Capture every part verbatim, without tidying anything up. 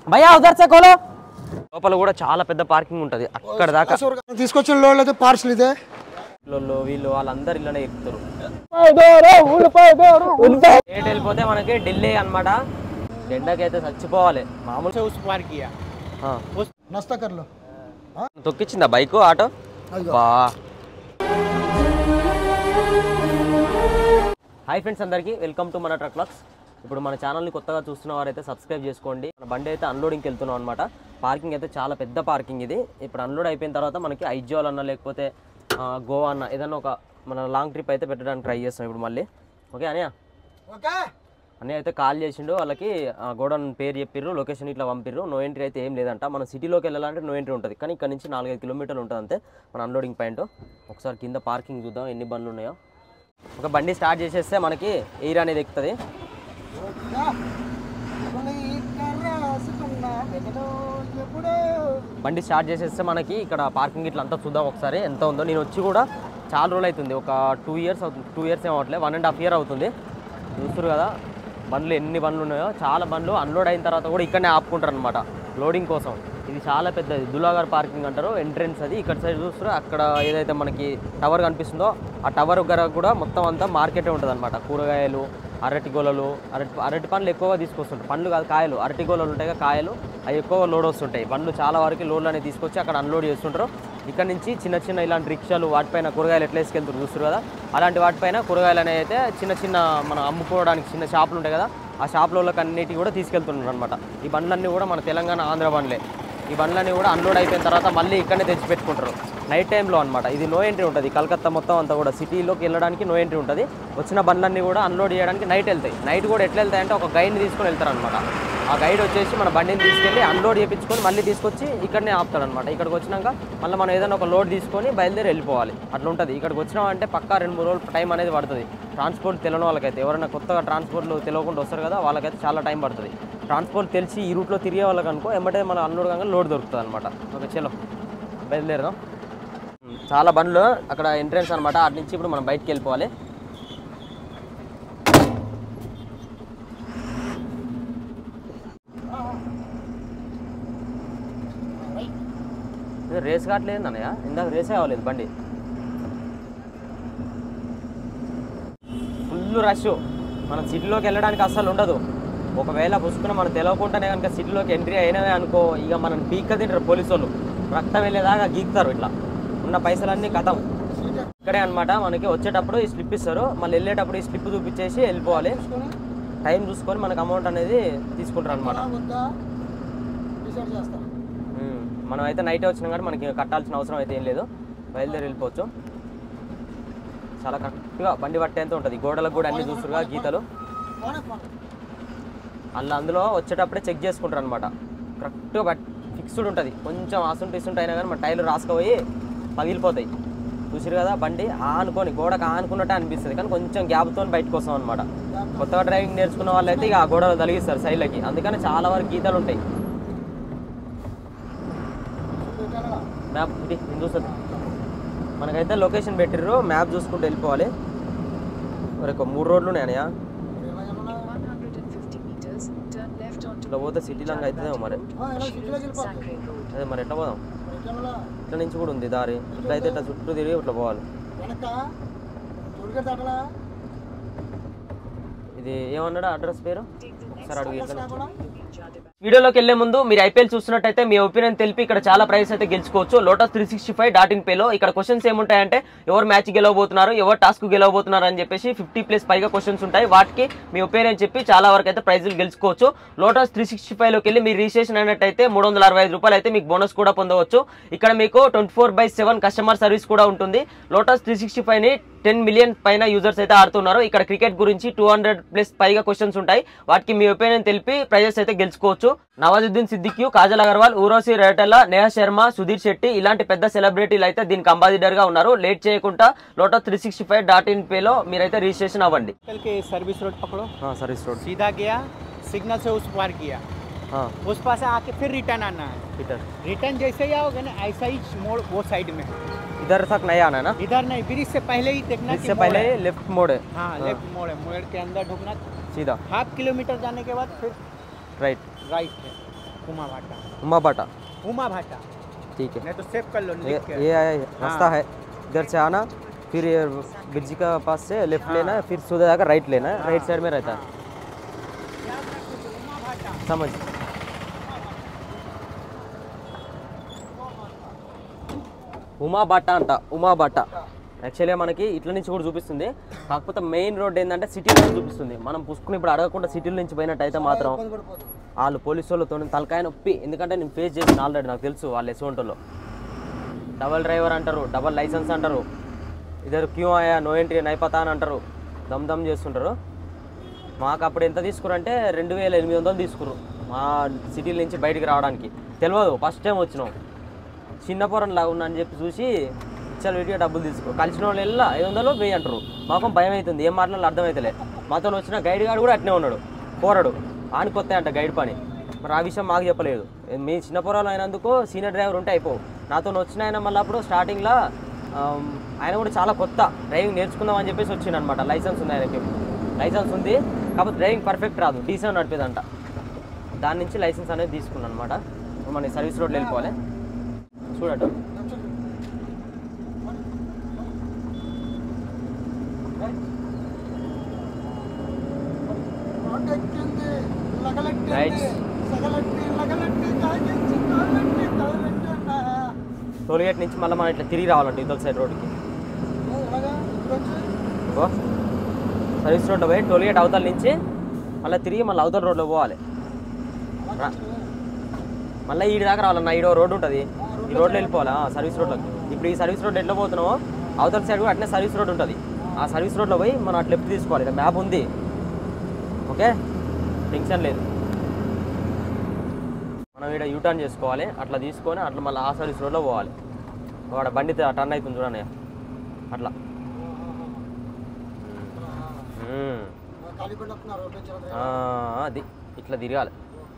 భయ్యా ఉదర్ సే కోలో లోపల కూడా చాలా పెద్ద పార్కింగ్ ఉంటది అక్కడ దాకా తీసుకొచ్చిన లోడ్ అయితే పార్సల్ ఇదే లోళ్ళు వీళ్ళు వాళ్ళందరూ ఇళ్ళనే ఎక్కుతారు లేట్ వెళ్ళిపోతే మనకి ఢిల్లీ అన్నమాట ఎండకైతే చచ్చిపోవాలి మామూలు నస్తకర్లో తొక్కిచ్చిందా బైక్ ఆటో బా హాయ్ ఫ్రెండ్స్ అందరికీ వెల్కమ్ టు మన ట్రక్ వ్లాగ్స్. ఇప్పుడు మన ఛానల్ని కొత్తగా చూస్తున్న వారైతే సబ్స్క్రైబ్ చేసుకోండి. మన బండి అయితే అన్లోడింగ్కి వెళ్తున్నాం అనమాట. పార్కింగ్ అయితే చాలా పెద్ద పార్కింగ్ ఇది. ఇప్పుడు అన్లోడ్ అయిపోయిన తర్వాత మనకి ఐజ్వాల్ అన్న లేకపోతే గోవా అన్న ఏదన్నా ఒక మన లాంగ్ ట్రిప్ అయితే పెట్టడానికి ట్రై చేస్తాం ఇప్పుడు మళ్ళీ. ఓకే అన్నయ్య ఓకే అన్నయ్య అయితే కాల్ చేసిండు, వాళ్ళకి గోడౌన్ పేరు చెప్పిర్రు, లొకేషన్ ఇట్లా పంపిర్రు. నో ఎంట్రీ అయితే ఏం లేదంట. మన సిటీలోకి వెళ్ళాలంటే నో ఎంట్రీ ఉంటుంది, కానీ ఇక్కడ నుంచి నాలుగైదు కిలోమీటర్లు ఉంటుంది అంతే మన అన్లోడింగ్ పాయింట్. ఒకసారి కింద పార్కింగ్ చూద్దాం ఎన్ని బండ్లు ఉన్నాయో. ఒక బండి స్టార్ట్ చేసేస్తే మనకి ఎయిర్ అనేది ఎక్కుతుంది. బండి స్టార్ట్ చేసేస్తే మనకి ఇక్కడ పార్కింగ్ ఇట్లా అంతా చూద్దాం ఒకసారి ఎంత ఉందో. నేను వచ్చి కూడా చాలా రోజులు అవుతుంది, ఒక టూ ఇయర్స్ అవుతుంది. టూ ఇయర్స్ ఏం అవ్వట్లేదు, వన్ అండ్ హాఫ్ ఇయర్ అవుతుంది. చూస్తారు కదా బండ్లు ఎన్ని బండ్లు ఉన్నాయో. చాలా బండ్లు అన్లోడ్ అయిన తర్వాత కూడా ఇక్కడనే ఆపుకుంటారు అనమాట లోడింగ్ కోసం. ఇది చాలా పెద్దది, దులాగర్ పార్కింగ్ అంటారు, ఎంట్రెన్స్ అది. ఇక్కడ సైడ్ చూస్తారు అక్కడ ఏదైతే మనకి టవర్ కనిపిస్తుందో ఆ టవర్ దగ్గర కూడా మొత్తం అంతా మార్కెటే ఉంటుంది అనమాట. కూరగాయలు, అరటి గోళలు, అరటి అరటి పండ్లు ఎక్కువగా తీసుకొస్తుంటారు. పండ్లు కాదు కాయలు, అరటి గోళలు ఉంటాయి కదా కాయలు, అవి ఎక్కువగా లోడ్ వస్తుంటాయి. పండ్లు చాలా వరకు లోడ్లు అనేది తీసుకొచ్చి అక్కడ అన్లోడ్ చేస్తుంటారు. ఇక్కడ నుంచి చిన్న చిన్న ఇలాంటి రిక్షాలు వాటిపైన కూరగాయలు ఎట్లా వేసుకెళ్తారు చూస్తారు కదా, అలాంటి వాటిపైన కూరగాయలు అనేవి అయితే చిన్న చిన్న మనం అమ్ముకోవడానికి చిన్న షాపులు ఉంటాయి కదా, ఆ షాపులకి అన్నిటి కూడా తీసుకెళ్తున్నారు అనమాట. ఈ బండ్లన్నీ కూడా మన తెలంగాణ ఆంధ్ర బండ్లే. ఈ బండ్లన్నీ కూడా అన్లోడ్ అయిపోయిన తర్వాత మళ్ళీ ఇక్కడనే తెచ్చిపెట్టుకుంటారు నైట్ టైంలో అనమాట. ఇది నో ఎంట్రీ ఉంటుంది, కలకత్తా మొత్తం అంతా కూడా సిటీలోకి వెళ్ళడానికి నో ఎంట్రీ ఉంటుంది. వచ్చిన బండ్లన్నీ కూడా అన్లోడ్ చేయడానికి నైట్ వెళ్తాయి. నైట్ కూడా ఎట్లా వెళ్తాయి అంటే ఒక గైడ్ని తీసుకొని వెళ్తారు అనమాట. ఆ గైడ్ వచ్చేసి మన బండిని తీసుకెళ్ళి అన్లోడ్ చేయించుకొని మళ్ళీ తీసుకొచ్చి ఇక్కడనే ఆపుతాడు అనమాట. ఇక్కడికి వచ్చినాక మళ్ళీ మనం ఏదైనా ఒక లోడ్ తీసుకొని బయలుదేరి వెళ్ళిపోవాలి. అట్లా ఉంటుంది. ఇక్కడికి వచ్చినామంటే పక్కా రెండు మూడు రోజులు టైం అనేది పడుతుంది. ట్రాన్స్పోర్ట్ తెలియని వాళ్ళకైతే, ఎవరైనా కొత్తగా ట్రాన్స్పోర్ట్లు తెలియకుండా వస్తారు కదా, వాళ్ళకైతే చాలా టైం పడుతుంది. ట్రాన్స్పోర్ట్ తెలిసి ఈ రూట్లో తిరిగే వాళ్ళకి అనుకో ఎమ్మటే మన అన్లోడ్ కాగా లోడ్ దొరుకుతుంది అనమాట. ఓకే చలో బయలుదేరదాం. చాలా బండ్లు అక్కడ ఎంట్రెన్స్ అనమాట. అటు నుంచి ఇప్పుడు మనం బయటికి వెళ్ళిపోవాలి. రేస్ కావట్లేదు అన్నయ్య, ఇందాక రేసే అవ్వలేదు బండి. Full rush. మనం సిటీలోకి వెళ్ళడానికి అస్సలు ఉండదు. ఒకవేళ పుసుకున్న మనం తెలియకుండానే కనుక సిటీలోకి ఎంట్రీ అయినవే అనుకో, ఇక మనం పీక్క తింటారు పోలీసు వాళ్ళు. రక్తం వెళ్ళేదాకా గీక్తారు. ఇట్లా ఉన్న పైసలన్నీ కథం. ఇక్కడే అనమాట మనకి వచ్చేటప్పుడు ఈ స్లిప్ ఇస్తారు, మళ్ళీ వెళ్ళేటప్పుడు ఈ స్లిప్ చూపించేసి వెళ్ళిపోవాలి. టైం చూసుకొని మనకు అమౌంట్ అనేది తీసుకుంటారు అనమాట. మనం అయితే నైట్ వచ్చినాం కానీ మనకి కట్టాల్సిన అవసరం అయితే ఏం లేదు, బయలుదేరి వెళ్ళిపోవచ్చు. చాలా కరెక్ట్గా బండి పట్టేంత ఉంటుంది. గోడలకు కూడా అన్ని చూస్తురుగా గీతలు. అలా అందులో వచ్చేటప్పుడే చెక్ చేసుకుంటారు అనమాట. కరెక్ట్గా బట్ ఫిక్స్డ్ ఉంటుంది. కొంచెం ఆసుంటు ఇస్తుంటే అయినా కానీ మన టైర్లు రాసుకుపోయి పగిలిపోతాయి. చూసిరు కదా బండి ఆనుకొని గోడకు ఆనుకున్నట్టే అనిపిస్తుంది, కానీ కొంచెం గ్యాప్తో బయటకు వస్తాం అనమాట. కొత్తగా డ్రైవింగ్ నేర్చుకున్న వాళ్ళైతే ఇక ఆ గోడలు తలిగిస్తారు సైడ్లకి, అందుకని చాలా వరకు గీతలు ఉంటాయి. మ్యాప్ చూస్తుంది మనకైతే లొకేషన్ పెట్టిర్రు, మ్యాప్ చూసుకుంటూ వెళ్ళిపోవాలి. మరి ఒక మూడు రోడ్లు ఉన్నాయా ఇట్లా పోతే సిటీ లాగా అవుతుందేమో మరి. అదే మరి ఎట్లా పోదాం, ఇట్లా నుంచి కూడా ఉంది దారి. ఇట్లా అయితే ఇట్లా చుట్టూ తిరిగి ఇట్లా పోవాలి. ఇది ఏమన్నాడు అడ్రస్ పేరు ఒకసారి అడుగు. వీడియోలోకి వెళ్లే ముందు మీరు ఐపీఎల్ చూస్తున్నట్టయితే మీ ఒపీనియన్ తెలిపి ఇక్కడ చాలా ప్రైస్ అయితే గెలుచుకోవచ్చు. Lotus three sixty five dot in పేలో ఇక్కడ క్వశ్చన్స్ ఏముంటాయంటే ఎవరు మ్యాచ్ గెలవబోతున్నారు, ఎవరు టాస్క్ గెలవబోతున్నారు అని చెప్పేసి ఫిఫ్టీ ప్లస్ పైగా క్వశ్చన్స్ ఉంటాయి. వాటికి మీ ఒపీనియన్ చెప్పి చాలా వరకు అయితే ప్రైజులు గెలుచుకోవచ్చు. లోటస్ త్రీ సిక్స్టీ ఫైవ్ లోకి వెళ్ళి మీరు రిజిస్ట్రేషన్ అయినట్టయితే మూడు వందల అరవై ఐదు రూపాయలు అయితే మీకు బోనస్ కూడా పొందవచ్చు. ఇక్కడ మీకు twenty four by seven customer service కూడా ఉంటుంది. లోటస్ త్రీ సిక్స్టీ ఫైవ్ ని టెన్ మిలియన్ పైన యూజర్స్ అయితే ఆడుతున్నారు. ఇక్కడ క్రికెట్ గురించి టూ హండ్రెడ్ ప్లస్ పైగా క్వశ్చన్స్ ఉంటాయి. వాటికి మీ ఒపీనియన్ తెలిపి ప్రైజెస్ అయితే గెలుచుకోవచ్చు. నవాజుద్దీన్ సిద్దిక్యూ, కాజల్ అగర్వాల్, ఊర్వశి రేటెల్లా, నేహా శర్మ, సుధీర్ శెట్టి ఇలాంటి పెద్ద సెలబ్రిటీలు అయితే దీనికి అంబాసిడర్ గా ఉన్నారు. లేట్ చేయకుండా lotus three sixty five dot in పేలో మీరైతే రిజిస్ట్రేషన్ అవ్వండి. सर्विस रोड पकड़ो, हाँ सर्विस रोड सीधा गया सिग्नल से उस पार किया, हाँ उस पास से आके फिर रिटर्न आना है. इधर रिटर्न जैसे ही आओगे ना ऐसा ही मोड़ वो साइड में, इधर तक नहीं आना है ना, इधर नहीं, ब्रिज से पहले ही देखना, इससे पहले लेफ्ट मोड़ है. हाँ लेफ्ट मोड़ है, मोड़ के अंदर ढुकना, सीधा हाफ किलोमीटर जाने के बाद फिर राइट राइट है. उमा भाटा उमा बाटा उमा भाटा ठीक है नहीं तो सेव कर लो ये लिख के ये आया है, रास्ता है इधर से आना फिर ये ब्रिज का पास से लेफ्ट लेना है फिर सीधा जाकर राइट लेना है राइट साइड में रहता है समझ ఉమా బాట అంట ఉమా బాట యాక్చువల్గా మనకి ఇట్ల నుంచి కూడా చూపిస్తుంది కాకపోతే మెయిన్ రోడ్ ఏంటంటే సిటీ నుంచి చూపిస్తుంది మనం పుష్కుని ఇప్పుడు అడగకుండా సిటీల నుంచి పోయినట్టు అయితే మాత్రం వాళ్ళు పోలీసు వాళ్ళతో తలకాయ నొప్పి ఎందుకంటే నేను ఫేస్ చేసిన ఆల్రెడీ నాకు తెలుసు వాళ్ళు ఎసువంటోళ్ళు డబల్ డ్రైవర్ అంటారు డబల్ లైసెన్స్ అంటారు ఇద్దరు క్యూ ఆయా నో ఎంట్రీ నైపతా అని అంటారు దమ్ దమ్ చేస్తుంటారు మాకు అప్పుడు ఎంత తీసుకురంటే రెండు వేల ఎనిమిది వందలు తీసుకురు మా సిటీల నుంచి బయటికి రావడానికి తెలియదు ఫస్ట్ టైం వచ్చినాం చిన్న పొరంలా ఉన్నా అని చెప్పి చూసి ఇచ్చారు వీటిగా డబ్బులు తీసుకో కలిసిన వాళ్ళు వెళ్ళా ఐదు వందలు వెయ్యి అంటారు మాకు భయం అవుతుంది ఏం మాట్లాడాలో అర్థమవుతలే మాతో వచ్చిన గైడ్ గారు కూడా అట్నే ఉన్నాడు పోరాడు ఆనికి వస్తాయి అంట గైడ్ పని మరి ఆ విషయం మాకు చెప్పలేదు మీ చిన్న పొరాలు అయినందుకు సీనియర్ డ్రైవర్ ఉంటే అయిపోవు నాతో వచ్చిన ఆయన మళ్ళీ అప్పుడు స్టార్టింగ్లో ఆయన కూడా చాలా కొత్త డ్రైవింగ్ నేర్చుకుందాం అని చెప్పేసి వచ్చింది అనమాట లైసెన్స్ ఉంది ఆయనకి లైసెన్స్ ఉంది కాకపోతే డ్రైవింగ్ పర్ఫెక్ట్ రాదు డీసెంట్ నడిపేదంట దాని నుంచి లైసెన్స్ అనేది తీసుకున్నాను అనమాట మన సర్వీస్ రోడ్లో వెళ్ళిపోవాలి చూడట టోల్గేట్ నుంచి మళ్ళీ మనం ఇట్లా తిరిగి రావాలంటే ఇదొక సైడ్ రోడ్కి సర్వీస్ రోడ్లో పోయి టోల్గేట్ అవతల నుంచి మళ్ళీ తిరిగి మళ్ళీ అవతల రోడ్లో పోవాలి మళ్ళీ ఈ దాకా రావాలన్నా ఈడో రోడ్డు ఉంటుంది ఈ రోడ్లో వెళ్ళిపోవాలా సర్వీస్ రోడ్లోకి ఇప్పుడు ఈ సర్వీస్ రోడ్ ఎట్లా పోతున్నామో అవతల సైడ్ కూడా అట్నే సర్వీస్ రోడ్ ఉంటుంది ఆ సర్వీస్ రోడ్లో పోయి మనం అట్లా లెఫ్ట్ తీసుకోవాలి ఇక్కడ మ్యాప్ ఉంది ఓకే టెన్షన్ లేదు మనం ఇక్కడ యూటర్న్ చేసుకోవాలి అట్లా తీసుకొని అట్లా మళ్ళీ ఆ సర్వీస్ రోడ్లో పోవాలి వాడు బండి టర్న్ అవుతుంది చూడండి అట్లా అది ఇట్లా తిరగాలి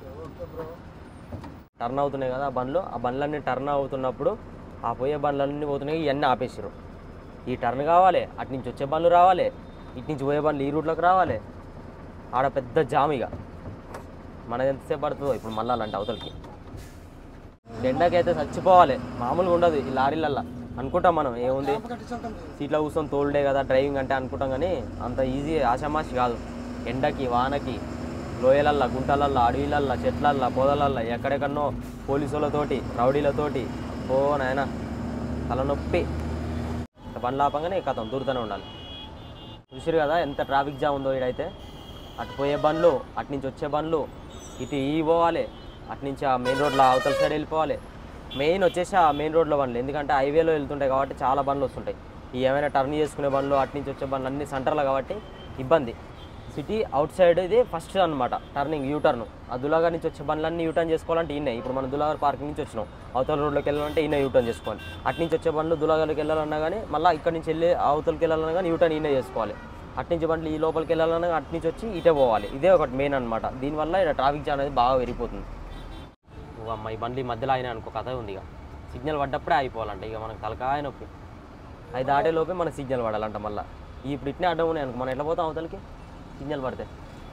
టర్న్ అవుతున్నాయి కదా ఆ బండ్లు ఆ బండ్లన్నీ టర్న్ అవుతున్నప్పుడు ఆ పోయే బండ్లన్నీ పోతున్నాయి ఇవన్నీ ఆపేసారు ఈ టర్న్ కావాలి అటు నుంచి వచ్చే బండ్లు రావాలి ఇటు నుంచి పోయే బండ్లు ఈ రూట్లోకి రావాలి ఆడ పెద్ద జామ్ ఇక మనది ఎంతసేపు పడుతుందో ఇప్పుడు మళ్ళీ అలాంటి అవతలకి ఎండకైతే చచ్చిపోవాలి మామూలుగా ఉండదు ఈ లారీలల్లా అనుకుంటాం మనం ఏముంది సీట్లో కూర్చొని తోలుడే కదా డ్రైవింగ్ అంటే అనుకుంటాం కానీ అంత ఈజీ ఆషామాషి కాదు ఎండకి వానకి లోయలల్లా గుంటలల్లా అడవిలల్లా చెట్లల్లా పొదలల్లా ఎక్కడెక్కడనో పోలీసులతోటి రౌడీలతోటి ఓ నాయన తలనొప్పి బండ్లు ఆపంగానే కథం దూరుతూనే ఉండాలి చూసిరు కదా ఎంత ట్రాఫిక్ జామ్ ఉందో ఇడైతే అటు పోయే బండ్లు అటు నుంచి వచ్చే బండ్లు ఇటు ఈ పోవాలి అటు నుంచి ఆ మెయిన్ రోడ్లో అవతల సైడ్ వెళ్ళిపోవాలి మెయిన్ వచ్చేసి ఆ మెయిన్ రోడ్లో బండ్లు ఎందుకంటే హైవేలో వెళ్తుంటాయి కాబట్టి చాలా బండ్లు వస్తుంటాయి ఈ ఏమైనా టర్న్ చేసుకునే బండ్లు అటు నుంచి వచ్చే బండ్లు అన్ని సెంటర్లో కాబట్టి ఇబ్బంది సిటీ అవుట్ సైడ్ ఇది ఫస్ట్ అనమాట టర్నింగ్ యూటర్న్ ఆ దులాగర్ నుంచి వచ్చే బండ్లన్నీ యూటర్న్ చేసుకోవాలంటే ఈయన ఇప్పుడు మనం దులాగర్ పార్కింగ్ నుంచి వచ్చినాం అవతల రోడ్లోకి వెళ్ళాలంటే ఈయన యూటర్న్ చేసుకోవాలి అటు నుంచి వచ్చే బండ్లు దులాగర్లోకి వెళ్ళాలన్నా కానీ మళ్ళీ ఇక్కడ నుంచి వెళ్ళి అవతలకి వెళ్ళాలన్నా కానీ యూటర్న్ ఈయన చేసుకోవాలి అటు నుంచి బండ్లు ఈ లోపలికి వెళ్ళాలన్నా అటు నుంచి వచ్చి ఇటే పోవాలి ఇదే ఒకటి మెయిన్ అనమాట దీనివల్ల ఇక్కడ ట్రాఫిక్ జామ్ అనేది బాగా పెరిగిపోతుంది అమ్మ ఈ బండ్లు ఈ మధ్యలో అయినా అనుకో కథ ఉంది ఇక సిగ్నల్ పడ్డప్పుడే అయిపోవాలంట ఇక మనకు తలకాయ నొప్పి అది దాటే లోపే మనకు సిగ్నల్ పడాలంట మళ్ళీ ఇప్పుడు ఇట్నే అడ్డం ఉన్నాయి అనుకో మనం ఎట్లా పోతాం అవతలకి సిగ్నల్ పడితే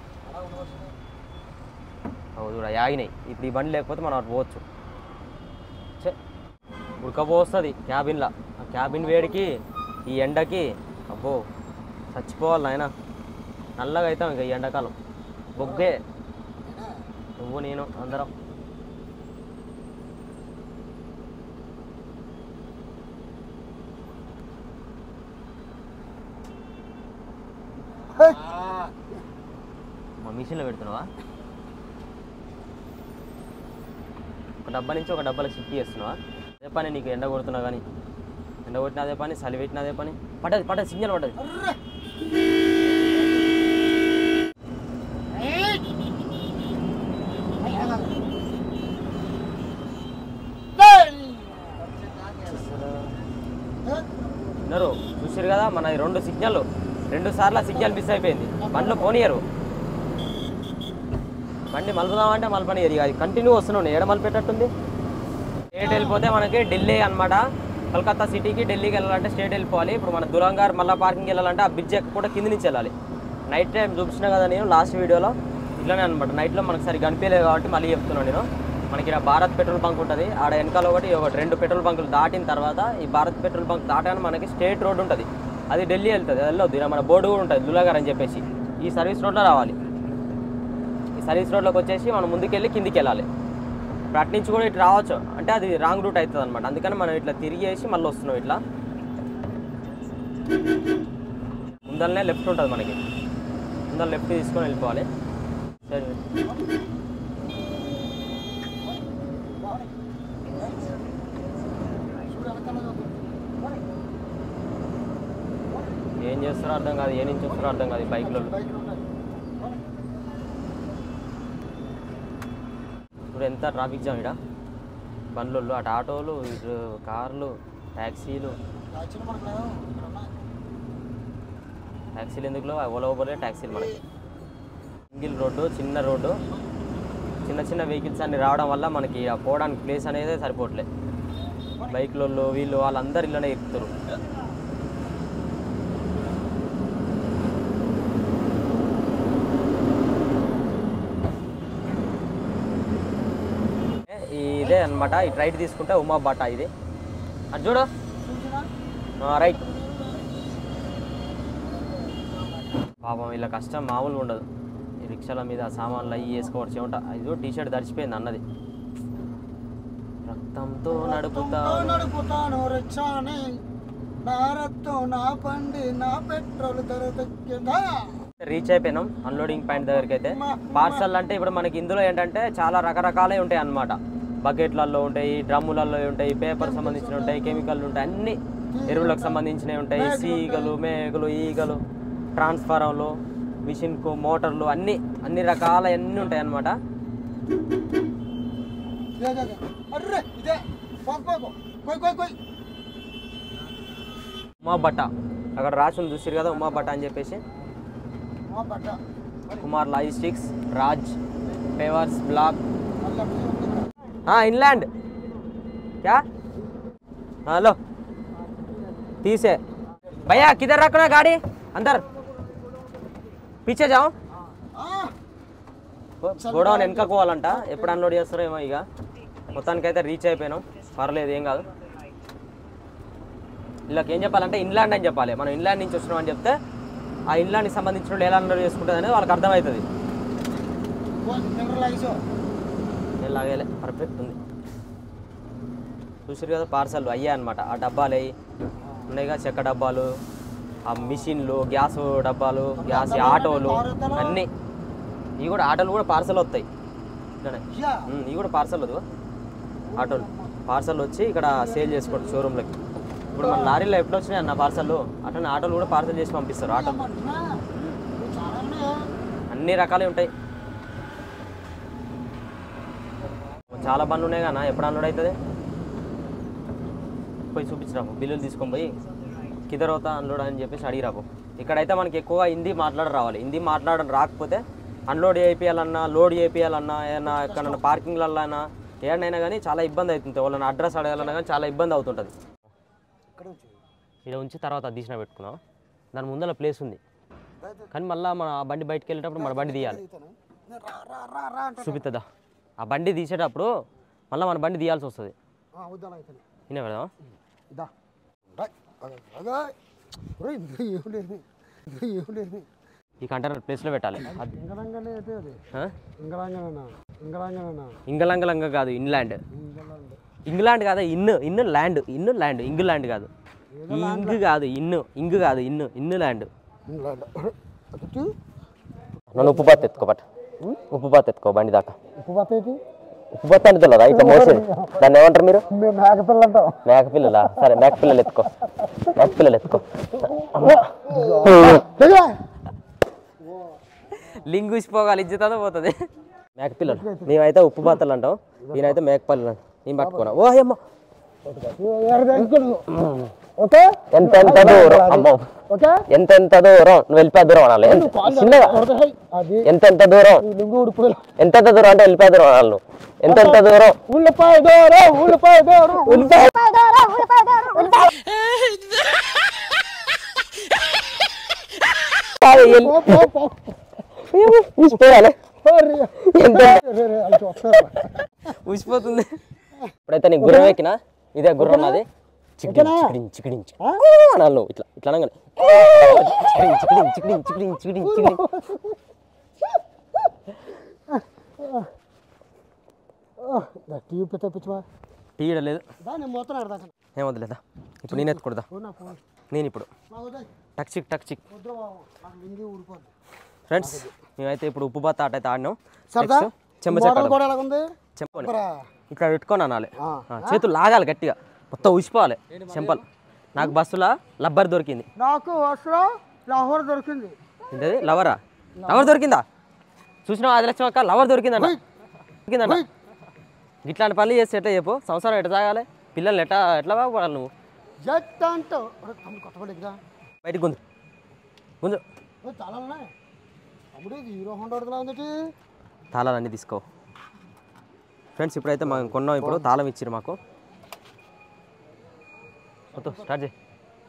చూడ యాగినాయి ఇప్పుడు ఈ బండి లేకపోతే మనం అటు పోవచ్చు చే ఉడకపోస్తుంది క్యాబిన్లో ఆ క్యాబిన్ వేడికి ఈ ఎండకి అబ్బో చచ్చిపోవాలి నాయన నల్లగా అవుతాం ఇక ఈ ఎండాకాలం బొగ్గే నువ్వు నేను అందరం మా మిషన్లో పెడుతున్నావా ఒక డబ్బా నుంచి ఒక డబ్బాలో షిఫ్ట్ చేస్తున్నావా అదే పని నీకు ఎండ కొడుతున్నా కానీ ఎండ కొట్టిన అదే పని చలి పెట్టిన అదే పని పడ్డది పడ్డది సిగ్నల్ పడ్డది విన్నారు చూసారు కదా మన రెండు సిగ్నల్ రెండు సార్లు సిగ్నల్ మిస్ అయిపోయింది బండ్లో పోనీయరు బండి మలుపుదామంటే మలపనియరు ఇక అది కంటిన్యూ వస్తున్నాయి ఏడ మలిపేటట్టుంది స్టేట్ వెళ్ళిపోతే మనకి ఢిల్లీ అనమాట కలకత్తా సిటీకి ఢిల్లీకి వెళ్ళాలంటే స్టేట్ వెళ్ళిపోవాలి ఇప్పుడు మన దురంగార్ మళ్ళీ పార్కింగ్ వెళ్ళాలంటే ఆ బ్రిడ్జ్ కూడా కింద నుంచి వెళ్ళాలి నైట్ టైం చూపించిన కదా నేను లాస్ట్ వీడియోలో ఇట్లానే అనమాట నైట్లో మనకు సరిగ్గా కనిపించలేదు కాబట్టి మళ్ళీ చెప్తున్నాను నేను మనకి ఇక్కడ భారత్ పెట్రోల్ బంక్ ఉంటుంది. ఆడ వెనకాల ఒకటి ఒకటి రెండు పెట్రోల్ బంకులు దాటిన తర్వాత ఈ భారత్ పెట్రోల్ బంక్ దాటాలని మనకి స్టేట్ రోడ్ ఉంటుంది. అది ఢిల్లీ వెళ్తుంది, వెళ్ళొద్దు. ఇలా మన బోర్డు కూడా ఉంటుంది దులాగర్ అని చెప్పేసి. ఈ సర్వీస్ రోడ్లో రావాలి. ఈ సర్వీస్ రోడ్లోకి వచ్చేసి మనం ముందుకెళ్ళి కిందికి వెళ్ళాలి. ఇప్పుడు అటు నుంచి కూడా ఇటు రావచ్చు, అంటే అది రాంగ్ రూట్ అవుతుంది అనమాట. అందుకని మనం ఇట్లా తిరిగేసి మళ్ళీ వస్తున్నాం. ఇట్లా ముందరనే లెఫ్ట్ ఉంటుంది మనకి, ముందర లెఫ్ట్ తీసుకొని వెళ్ళిపోవాలి. సరే ఏం చేస్తారో అర్థం కాదు, ఏ నుంచి వస్తారో అర్థం కాదు ఈ బైక్లో. ఇప్పుడు ఎంత ట్రాఫిక్ జామ్ ఇక్కడ, బండ్లు, అటు ఆటోలు, ఇటు కార్లు, ట్యాక్సీలు. ట్యాక్సీలు ఎందుకులో ఓలా ఊబర్లే ట్యాక్సీలు మనకి. సింగిల్ రోడ్డు, చిన్న రోడ్డు, చిన్న చిన్న వెహికల్స్ అన్ని రావడం వల్ల మనకి పోవడానికి ప్లేస్ అనేది సరిపోవట్లేదు. బైక్లలో వీళ్ళు వాళ్ళందరూ ఇళ్ళనే ఎక్కుతారు. ఇదే అనమాట. ఈ రైట్ తీసుకుంటే ఉమా బాటా ఇది. అది చూడు రైట్. పాపం వీళ్ళ కష్టం మామూలుగా ఉండదు. ఈ రిక్షాల మీద సామాన్లు అవి వేసుకోవచ్చు ఏమంట. అది టీ షర్ట్ తడిచిపోయింది అన్నది. రక్తంతో నడుపుతాను నడుపుతాను రిక్షాని, నారత్తో నా బండి నా పెట్రోల్ ధర తగ్గిందా. రీచ్ అయిపోయినాం అన్లోడింగ్ పాయింట్ దగ్గరికి. అయితే పార్సల్ అంటే ఇప్పుడు మనకి ఇందులో ఏంటంటే చాలా రకరకాలే ఉంటాయి అన్నమాట. బకెట్లలో ఉంటాయి, డ్రమ్ములలో ఉంటాయి, పేపర్ సంబంధించిన ఉంటాయి, కెమికల్ ఉంటాయి, అన్ని ఎరువులకు సంబంధించినవి ఉంటాయి. సీగలు, మేకలు, ఈగలు, ట్రాన్స్ఫారంలు, మిషన్కు, మోటార్లు, అన్ని అన్ని రకాల అన్నీ ఉంటాయి అన్నమాట. ఉమా బట్ట అక్కడ రాసి చూసారు కదా, ఉమా బట్ట అని చెప్పేసి. Kumar logistics, Raj pavers block. हाँ इनलैंड क्या, हेलो तीस है भैया. किधर रखना गाड़ी, अंदर पीछे जाओ. గోడౌన్ వెనకకు పోవాలంట. ఎప్పుడు అన్లోడ్ చేస్తారో ఏమో. ఇక మొత్తానికైతే రీచ్ అయిపోయినాం, పర్లేదు ఏం కాదు. వీళ్ళకి ఏం చెప్పాలంటే ఇన్లాండ్ అని చెప్పాలి. మనం ఇన్లాండ్ నుంచి వచ్చినాం అని చెప్తే ఆ ఇన్లాండ్కి సంబంధించిన వాళ్ళు ఎలా అన్లోడ్ చేసుకుంటుంది అనేది వాళ్ళకి అర్థమవుతుంది. నేను లాగేలే, పర్ఫెక్ట్ ఉంది. చూసారు కదా పార్సల్ అయ్యాయి అనమాట. ఆ డబ్బాలు అయ్యి ఉన్నాయిగా, చెక్క డబ్బాలు, ఆ మిషన్లు, గ్యాస్ డబ్బాలు, గ్యాస్ ఆటోలు అన్నీ. ఇవి కూడా ఆటోలు కూడా పార్సల్ వస్తాయి ఇక్కడే. ఇవి కూడా పార్సల్ వద్దు, ఆటోలు పార్సల్ వచ్చి ఇక్కడ సేల్ చేసుకోండి షోరూమ్లకి. ఇప్పుడు మన లారీలో ఎప్పుడు వచ్చినాయి అన్న పార్సల్, అట్లనే ఆటోలు కూడా పార్సల్ చేసి పంపిస్తారు. ఆటోలు అన్ని రకాలే ఉంటాయి. చాలా బండ్లు ఉన్నాయి కదా, ఎప్పుడు అన్లోడ్ అవుతుంది. పోయి చూపించిరాపు, బిల్లులు తీసుకొని పోయి కిదర్ అవుతా అన్లోడ్ అని చెప్పేసి అడిగిరాపు. ఇక్కడైతే మనకి ఎక్కువ హిందీ మాట్లాడ రావాలి. హిందీ మాట్లాడడం రాకపోతే అన్లోడ్ చేయించాలన్నా, లోడ్ చేయించాలన్నా, ఏదైనా ఎక్కడన్నా పార్కింగ్లలో అయినా ఏడైనా కానీ చాలా ఇబ్బంది అవుతుంది. వాళ్ళని అడ్రస్ అడగాలన్నా కానీ చాలా ఇబ్బంది అవుతుంటుంది. ఇక్కడ ఉంచి తర్వాత తీసిన పెట్టుకున్నాం. దాని ముందర ప్లేస్ ఉంది కానీ మళ్ళీ మన బండి బయటకు వెళ్ళేటప్పుడు మన బండి తీయాలి. చూపిస్తుందా ఆ బండి తీసేటప్పుడు మళ్ళీ మన బండి తీయాల్సి వస్తుంది. ఇనే కదా ఈ కంటైనర్ ప్లేస్లో పెట్టాలి. ఇంగలంగలంగ కాదు, ఇన్లాండ్. ఇంగ్లాండ్ కాదా, in inland, inland, England కాదు, ఇంగ్ కాదు, ఇన్ను ఇంగ్ కాదు, ఇన్ను ఇన్ను ల్యాండ్. నన్ను ఉప్పు బాత్ ఎత్తుకోబట్, ఉప్పు బాత్ ఎత్తుకో బండి దాకా. ఉప్పు బాత్ ఏంటి? ఉప్పు బాత్ అంటే తెలియదా? ఇట్లా మోసేది దాన్ని ఏమంటారు మీరు? మేకపిల్ల అంటాం. మేకపిల్లలా? సరే మేకపిల్లలు ఎత్తుకో, మేకపిల్లలు ఎత్తుకో. లింగు ఇచ్చిపోగాలి, ఇజ్జత పోతుంది. మేకపిల్లలు మేమైతే ఉప్పు బాతలు అంటాం, నేనైతే మేకపిల్లలు అంటాం. నేను పట్టుకోనా? ఓ అమ్మ ఎంత ఎంత దూరం అమ్మో, ఎంత ఎంత దూరం నువ్వు వెళ్ళిపోయే దూరం అనాలి. చిన్నగా ఎంత ఎంత దూరం, ఎంత ఎంత దూరం అంటే వెళ్ళిపోయే దూరం అనాలి. నువ్వు ఎంత ఎంత దూరం, ఉల్లిపాయ దూరం, ఉల్లిపాయ దూరం, ఉల్లిపాయ ఊసిపోతుంది. ఇప్పుడైతే నీ గుర్రం ఎక్కినా, ఇదే గుర్రం నాది. చికిడి చికిడి అనాలి ఇట్లా ఇట్లా అనగానే చికిడి చికిడి చికిడి చికిడి చికిడి. టీవీ పెద్ద పిచ్చివా టీ లేదు నేను మొత్తం ఆడదాకా ఏం వద్దులేదా. ఇప్పుడు నేను ఎత్తుకూడదా, నేను ఇప్పుడు టక్ చిక్ టక్ చిక్. ఫ్రెండ్స్ మేమైతే ఇప్పుడు ఉప్పు బత్త ఆట అయితే ఆడినాం. చెంబ చెంపని ఇక్కడ పెట్టుకొని అనాలి, చేతులు లాగాలి గట్టిగా, మొత్తం ఊసిపోవాలి చెంపలు. నాకు బస్సులో లబ్బర్ దొరికింది, నాకు బస్సులో లవర్ దొరికింది. ఏంటది లవరా? లవర్ దొరికిందా? చూసినావు ఆది లక్షం అక్క, లవర్ దొరికిందన్న దొరికిందన్న. ఇట్లాంటి పనులు చేస్తే ఎట్లా చెప్పు, సంవత్సరం ఎట్లా సాగాలి, పిల్లల్ని ఎట్లా ఎట్లా బాగుపడాలి నువ్వు? బయటికి గుంజు గుంజు. తాళాలన్నీ తీసుకో. ఫ్రెండ్స్ ఇప్పుడైతే మనం కొన్నాం, ఇప్పుడు తాళం ఇచ్చిరు మాకు. మొత్తం స్టార్ట్ చేయి.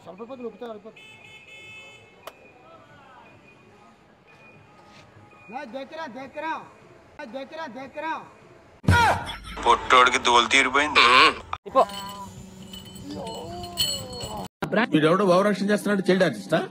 పొట్టోడికి దోలు తీరిపోయింది. వీడెవడో భావరక్షణ చేస్తున్నాడు, చైల్డ్ ఆర్టిస్టా?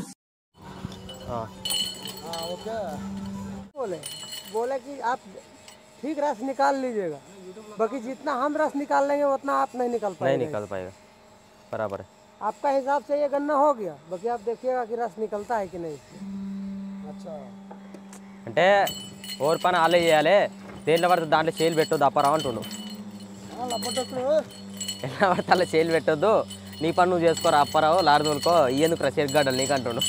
बोले बोले कि आप ठीक रस निकाल लीजिएगा, बाकी जितना हम रस निकाल लेंगे उतना आप नहीं निकाल पाएंगे। नहीं निकाल पाएगा, बराबर है। आपका हिसाब से ये गन्ना हो गया, बाकी आप देखिएगा कि रस निकलता है कि नहीं। अच्छा అంటే ఓర్ పని ఆలే చేయాలి, దేంట్లో పడితే దాంట్లో చేలు పెట్టొద్దు అప్పారావు అంటుండు. ఎలా పడితే అలా చేలు పెట్టొద్దు, నీ పని నువ్వు చేసుకోరా అప్పారావు, లారీ తోలుకో, ఇయ్యేందుకు రా చెరుగడ్డలు నీకు అంటుండు.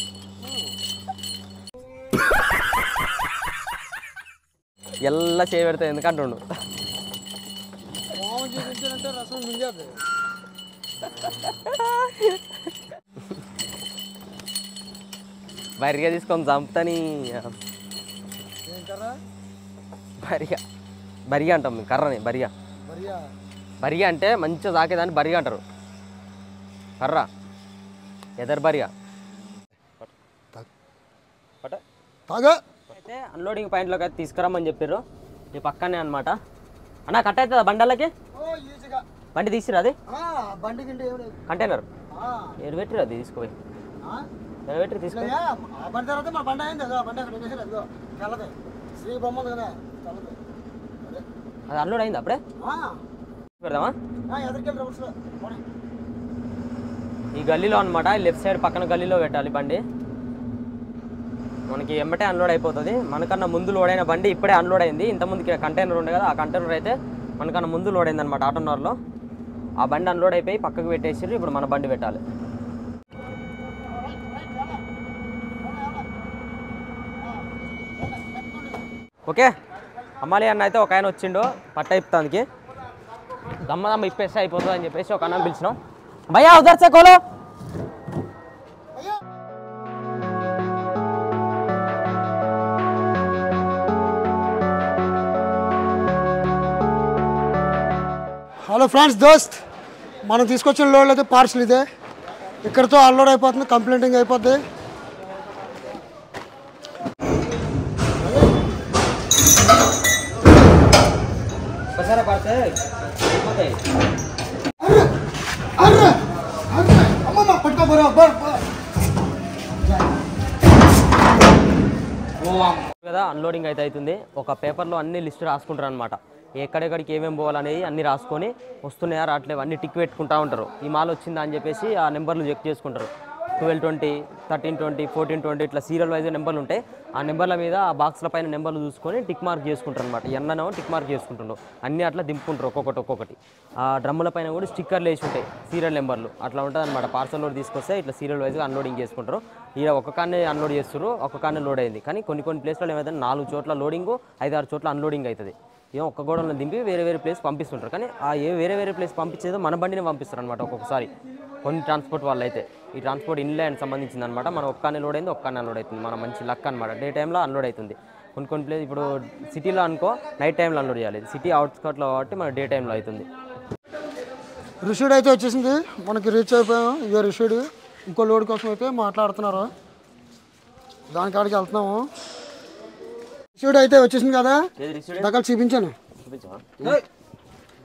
ఎలా చేయి పెడతావు ఎందుకు అంటుండు. బరిగా తీసుకొని చంపుతాని. బరిగా బరిగా అంటాం మేము, కర్రని బరిగా. బరిగా అంటే మంచిగా తాకేదాన్ని బరిగా అంటారు, కర్ర ఎదర్ బరిగా. అయితే అన్లోడింగ్ పాయింట్లోకి అయితే తీసుకురమ్మని చెప్పారు, ఈ పక్కనే అనమాట. అన్న కట్ అవుతుందా బండలకి? బండి తీసిరా అది కంటైనర్ ఏడు పెట్టిరు, అది తీసుకోపోయి ఏడు పెట్టి తీసుకో. అది అన్లోడ్ అయింది అప్పుడే పెడదామా? ఈ గల్లీలో అనమాట, లెఫ్ట్ సైడ్ పక్కన గల్లీలో పెట్టాలి బండి. మనకి ఎమ్మటే అన్లోడ్ అయిపోతుంది. మనకన్నా ముందు లోడ్ అయిన బండి ఇప్పుడే అన్లోడ్ అయింది. ఇంతకుముందుకి కంటైనర్ ఉండే కదా, ఆ కంటైనర్ అయితే మనకన్నా ముందు లోడ్ అయింది అనమాట ఆటోనర్లో. ఆ బండి అన్లోడ్ అయిపోయి పక్కకు పెట్టేసి ఇప్పుడు మన బండి పెట్టాలి. ఓకే అమ్మాలి అన్న అయితే ఒక ఆయన వచ్చిండు పట్ట ఇప్పుతానికి, దమ్మ దమ్మ ఇప్పేస్తే అయిపోతుంది అని చెప్పేసి ఒక అన్న పిలిచినాం. భయ్యా ఉదర్ సే కోలో. హలో ఫ్రెండ్స్, దోస్త్ మనం తీసుకొచ్చిన లోడ్ అయితే పార్సల్ ఇదే, ఇక్కడితో అన్లోడ్ అయిపోతుంది, కంప్లీటింగ్ అయిపోద్ది. కదా అన్లోడింగ్ అయితే అవుతుంది. ఒక పేపర్లో అన్ని లిస్ట్ రాసుకుంటారు అనమాట, ఎక్కడెక్కడికి ఏమేమి పోవాలనేది అన్ని రాసుకొని వస్తున్నాయా రావట్లేవు అన్ని టిక్ పెట్టుకుంటూ ఉంటారు. ఈ మాల్ వచ్చిందా అని చెప్పేసి ఆ నెంబర్లు చెక్ చేసుకుంటారు. Twelve twenty thirteen twenty fourteen twenty ఇట్లా సీరియల్ వైజ్ నెంబర్లు ఉంటాయి. ఆ నెంబర్ల మీద ఆ బాక్స్ల పైన నెంబర్లు చూసుకొని టిక్ మార్క్ చేసుకుంటారు అనమాట. ఎన్ననో టిక్ మార్క్ చేసుకుంటారు, అన్నీ అట్లా దింపుకుంటారు ఒక్కొక్కటి ఒక్కొక్కటి. ఆ డ్రమ్ముల పైన కూడా స్టిక్కర్లు వేసి ఉంటాయి సీరియల్ నెంబర్లు, అట్లా ఉంటుంది అనమాట. పార్సల్ లోడ్ తీసుకొస్తే ఇట్లా సీరియల్ వైజ్గా అన్లోడింగ్ చేసుకుంటారు. ఇక ఒక్క కాన్నే అన్లోడ్ చేస్తారు, ఒక్క కాన్నే లోడ్ అయింది. కానీ కొన్ని కొన్ని ప్లేస్లో ఏమైతే నాలుగు చోట్ల లోడింగ్, ఐదు ఆరు చోట్ల అన్లోడింగ్ అవుతుంది. ఏమో ఒక్క గోడలో దింపి వేరే వేరే ప్లేస్ పంపిస్తుంటారు. కానీ ఆ ఏ వేరే వేరే ప్లేస్ పంపించేదో మన బండిని పంపిస్తారు అనమాట ఒక్కొక్కసారి కొన్ని ట్రాన్స్పోర్ట్ వాళ్ళు అయితే. ఈ ట్రాన్స్పోర్ట్ ఇన్లాండ్ సంబంధించింది అనమాట. మనం ఒక్కనే లోడ్ అయింది, ఒక్కనే అన్లోడ్ అవుతుంది. మన మంచి లక్ అనమాట. డే టైంలో అన్లోడ్ అవుతుంది. కొన్ని కొన్ని ప్లేస్ ఇప్పుడు సిటీలో అనుకో నైట్ టైంలో అన్లోడ్ చేయాలి, సిటీ అవుట్స్కట్లో కాబట్టి మన డే టైంలో అవుతుంది. రిసీడ్ అయితే వచ్చేసింది, మనకి రీచ్ అయిపోయాము. ఇదే రిసీడ్. ఇంకో లోడ్ కోసం అయితే మాట్లాడుతున్నారు, దాని కాడికి వెళ్తున్నాము. రిసీడ్ అయితే వచ్చేసింది కదా, దగ్గర చూపించాను.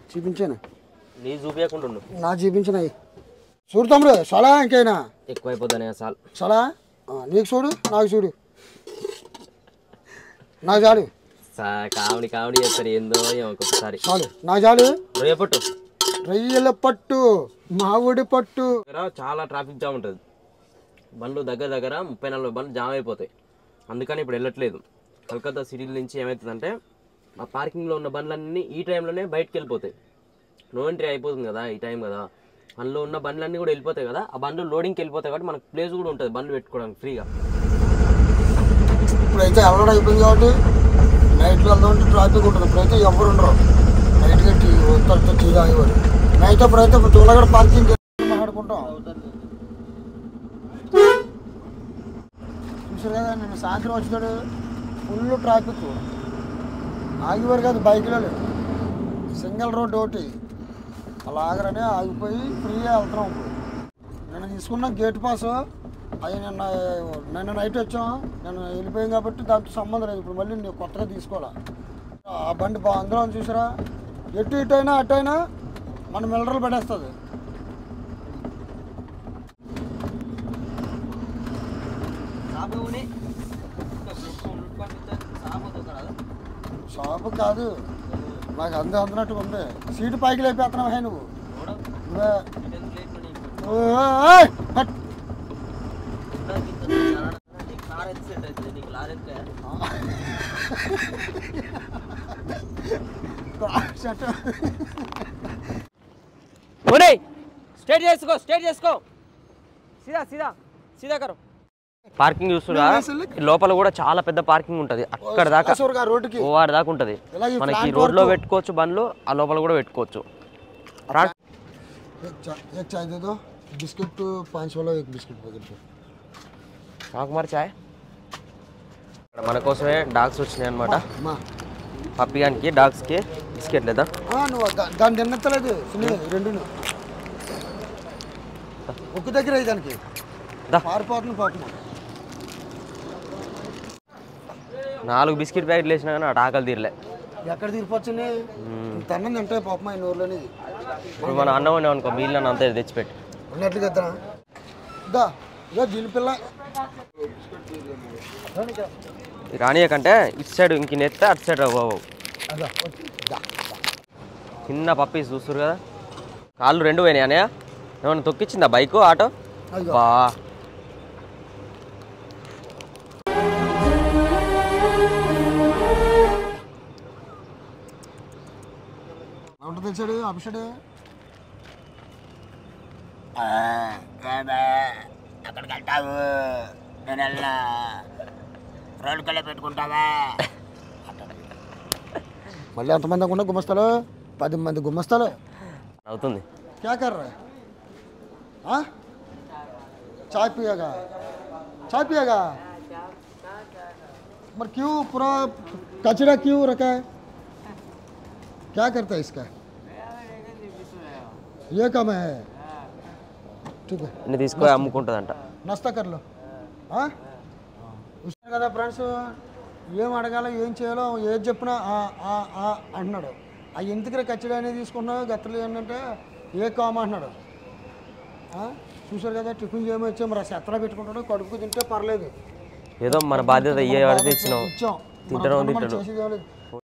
చూపించాను నీ చూపించకుండా ఉండు. నా చూపించినాయి చూడు తమ్ముడు సలా ఇంకైనా ఎక్కువైపోతానే సాల్ సలా నీకు చూడు నాకు చూడు నాకు చాలు కామెడీ కామెడీ చేస్తారు ఏందో ఏమో ఒక్కొక్కసారి. చాలు నాకు చాలు. రొయ్య పట్టు రొయ్యల పట్టు మామిడి పట్టు. చాలా ట్రాఫిక్ జామ్ ఉంటుంది. బండ్లు దగ్గర దగ్గర ముప్పై నలభై బండ్లు జామ్ అయిపోతాయి. అందుకని ఇప్పుడు వెళ్ళట్లేదు. కలకత్తా సిటీ నుంచి ఏమవుతుందంటే ఆ పార్కింగ్లో ఉన్న బండ్లన్నీ ఈ టైంలోనే బయటకు వెళ్ళిపోతాయి. నో ఎంట్రీ అయిపోతుంది కదా ఈ టైం కదా. అందులో ఉన్న బండ్లన్నీ కూడా వెళ్ళిపోతాయి కదా. ఆ బండ్లు లోడింగ్కి వెళ్ళిపోతాయి కాబట్టి మనకు ప్లేస్ కూడా ఉంటుంది బండ్లు పెట్టుకోవడానికి ఫ్రీగా. ఇప్పుడైతే వెళ్ళడం అయిపోయింది కాబట్టి నైట్లో వెళ్దామంటే ట్రాఫిక్ ఉంటుంది. ఇప్పుడైతే ఎవరు ఉండరు. నైట్గా టీ వస్తారు టీ తాగేవారు. నైట్ అప్పుడైతే తూలగడ పార్కింగ్ మాట్లాడుకుంటాం. చూసారు కదా నేను సాయంత్రం వచ్చాడు ఫుల్ ట్రాఫిక్. ఆగివారు కాదు బైక్లో సింగిల్ రోడ్ ఒకటి అలా ఆగరనే ఆగిపోయి ఫ్రీగా వెళ్తున్నాం. ఇప్పుడు నేను తీసుకున్న గేట్ పాస్ అవి నిన్న నిన్న నైట్ వచ్చాం. నేను వెళ్ళిపోయాం కాబట్టి దాంతో సంబంధం లేదు. ఇప్పుడు మళ్ళీ నేను కొత్తగా తీసుకోవాలా. ఆ బండి బా అందులో చూసారా ఎటు ఇటు అయినా అటు అయినా మన మిల్లర్లు పడేస్తుంది. షాపు కాదు నాకు అంద అందునట్టుగా ఉంది. సీటు పైకి లేపేస్తున్నావు హే నువ్వు. స్ట్రైట్ చేసుకో స్ట్రైట్ చేసుకో సీదా సీదా సీదా కరు. పార్కింగ్ చూస్తున్నా లోపల కూడా చాలా పెద్ద పార్కింగ్ ఉంటుంది. అక్కడ దాకా రోడ్డుకి ఓఆర్ దాకా ఉంటుంది. మనకి రోడ్లో పెట్టుకోవచ్చు బండ్లు, ఆ లోపల కూడా పెట్టుకోవచ్చు. బిస్కెట్ పాంచ్ వాలా एक బిస్కెట్ ప్యాకెట్ నాకు మరి చాయ్. ఇక్కడ మన కోసమే డాగ్స్ వచ్చినాయి అనమాట. పప్పిగానికి డాగ్స్కి బిస్కెట్ లేదా నువ్వు దాన్ని తిన్నలేదు రెండు ఒక్క దగ్గర దానికి పారిపోతుంది పాపం. నాలుగు బిస్కెట్ ప్యాకెట్లు వేసినా కానీ అటు ఆకలి తీరలే. ఎక్కడ తీరిపోవచ్చు తన్నం తింటే పాపం ఆయన ఊర్లోని. ఇప్పుడు మన అన్నం ఉండే అనుకో మీళ్ళని అంతా తెచ్చిపెట్టి ఉన్నట్లుగా దా ఇదో జీని పిల్ల రానియ కంటే ఇటు సైడ్ ఇంక నెత్తే అటు సైడ్ బాబు చిన్న పప్పీస్ చూస్తారు కదా. కాళ్ళు రెండు పోయినాయి అన్నయ్య. ఏమన్నా తొక్కిచ్చిందా బైకు ఆటో? బా తెలిసాడు అభిషేడు అక్కడికి వెళ్తావు నేను వెళ్ళా రోడ్డు కల్లా పెట్టుకుంటావా? మళ్ళీ ఎంతమంది అనుకున్నా గుమ్మస్తాలు పది మంది గుమ్మస్తాలు అవుతుంది. क्या कर रहा है? हाँ चाय पिएगा चाय पिएगा मगर क्यों पूरा कचरा क्यों रखा है? क्या करता है इसका? ये कम है ठीक है ఇన్ని తీసుకొని అమ్ముకుంటుందంట. नाश्ता कर लो हाँ చూసాను కదా ఫ్రెండ్స్. ఏం అడగాల ఏం చేయాలో ఏది చెప్పినా అంటున్నాడు. ఆ ఎందుకు కచ్చడి అనేది తీసుకున్నావు గత్తలు ఏంటంటే ఏ కామ అంటున్నాడు. చూసారు కదా టిఫిన్ చేయమొచ్చా మరి ఎత్తలా పెట్టుకుంటాడు. కడుపు తింటే పర్లేదు ఏదో మన బాధ్యత అయ్యే వాడితే ఇచ్చినాం ఇచ్చాం తింటాం తింటాడు. చేసేది